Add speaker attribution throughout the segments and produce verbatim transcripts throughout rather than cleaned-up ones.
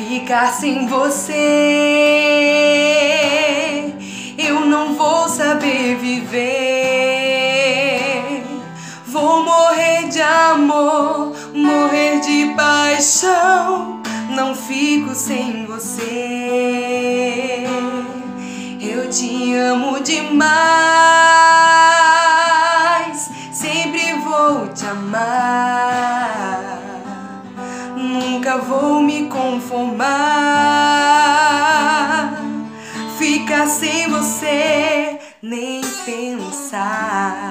Speaker 1: Ficar sem você, eu não vou saber viver. Vou morrer de amor, morrer de paixão. Não fico sem você. Eu te amo demais, sempre vou te amar. Nunca vou me conformar. Ficar sem você, nem pensar.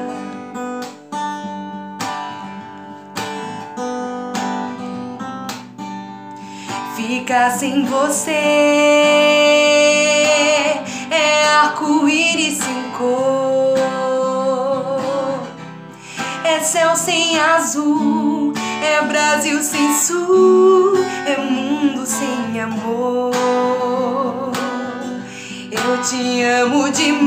Speaker 1: Ficar sem você é arco-íris sem cor, é céu sem azul, é Brasil sem sul, é mundo sem amor. Eu te amo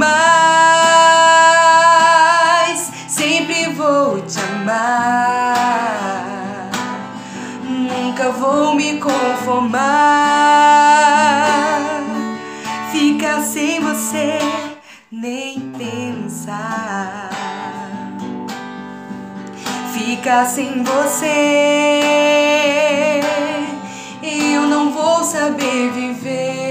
Speaker 1: demais, sempre vou te amar. Nunca vou me conformar. Ficar sem você, nem pensar. Ficar sem você, eu não vou saber viver.